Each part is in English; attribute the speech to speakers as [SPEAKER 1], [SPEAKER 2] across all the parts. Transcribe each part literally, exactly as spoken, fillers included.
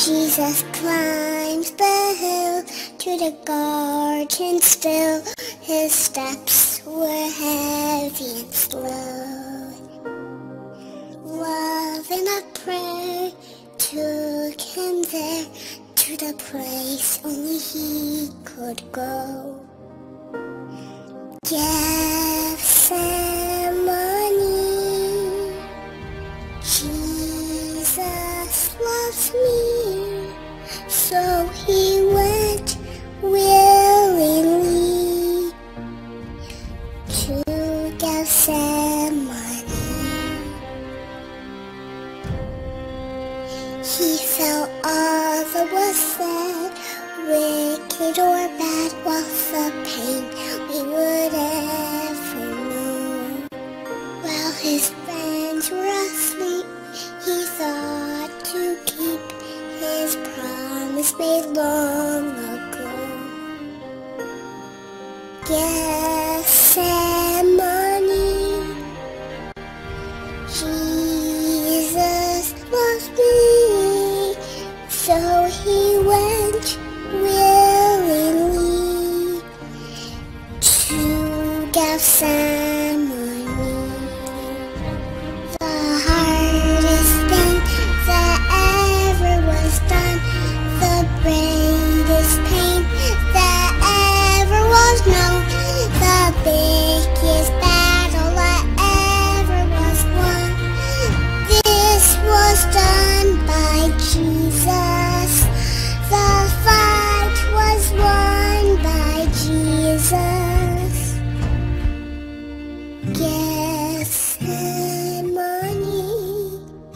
[SPEAKER 1] Jesus climbs the hill to the garden still. His steps were heavy and slow. Love and a prayer took him there, to the place only he could go. Gethsemane, Jesus loves me, so he went willingly to Gethsemane. He felt all that was said, wicked or bad, while the pain we would ever know. While his friends were asleep, he thought to keep his promise made long ago. Gethsemane, Jesus loves me, so he went willingly to Gethsemane. The hardest thing that ever was done, the greatest pain that ever was known, the biggest battle that ever was won. This was done by Jesus. The fight was won by Jesus. Gethsemane,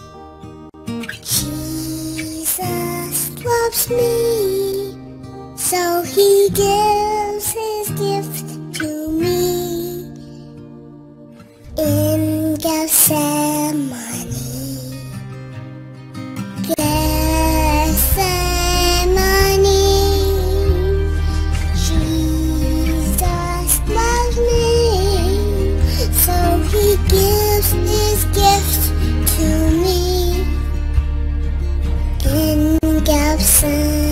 [SPEAKER 1] Jesus loves me, so he gives his gift to me in Gethsemane. Gethsemane, Jesus loves me, so he gives his gift to me in Gethsemane.